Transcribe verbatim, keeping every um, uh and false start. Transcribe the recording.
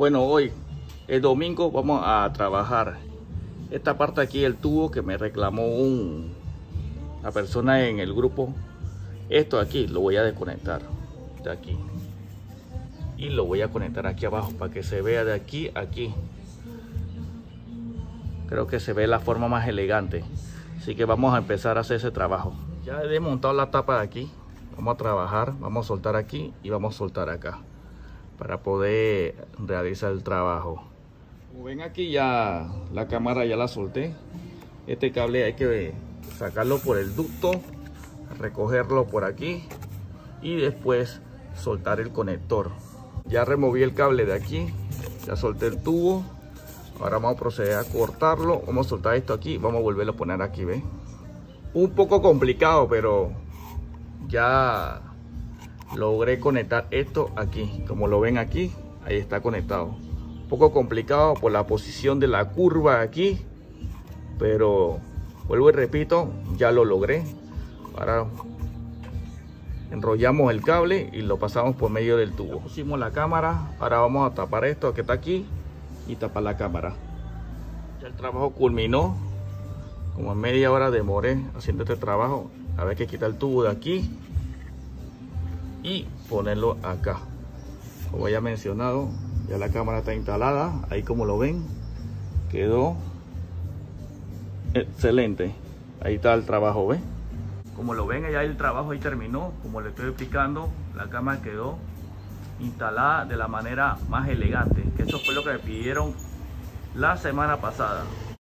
Bueno, hoy es domingo, vamos a trabajar esta parte aquí del tubo que me reclamó un, la persona en el grupo. Esto aquí lo voy a desconectar de aquí y lo voy a conectar aquí abajo para que se vea de aquí a aquí. Creo que se ve la forma más elegante, así que vamos a empezar a hacer ese trabajo. Ya he desmontado la tapa de aquí, vamos a trabajar, vamos a soltar aquí y vamos a soltar acá para poder realizar el trabajo. Como ven aquí, ya la cámara ya la solté. Este cable hay que sacarlo por el ducto, recogerlo por aquí y después soltar el conector. Ya removí el cable de aquí, ya solté el tubo. Ahora vamos a proceder a cortarlo. Vamos a soltar esto aquí, vamos a volverlo a poner aquí, ¿ves? Un poco complicado, pero ya logré conectar esto aquí. Como lo ven aquí, ahí está conectado. Un poco complicado por la posición de la curva aquí, pero vuelvo y repito, ya lo logré. Ahora enrollamos el cable y lo pasamos por medio del tubo. Ya pusimos la cámara, ahora vamos a tapar esto que está aquí y tapar la cámara. Ya el trabajo culminó. Como media hora demoré haciendo este trabajo. A ver, que quitar el tubo de aquí y ponerlo acá. Como ya he mencionado, ya la cámara está instalada. Ahí, como lo ven, quedó excelente. Ahí está el trabajo, ¿ves? Como lo ven, ya el trabajo ahí terminó. Como les estoy explicando, la cámara quedó instalada de la manera más elegante, que eso fue lo que me pidieron la semana pasada.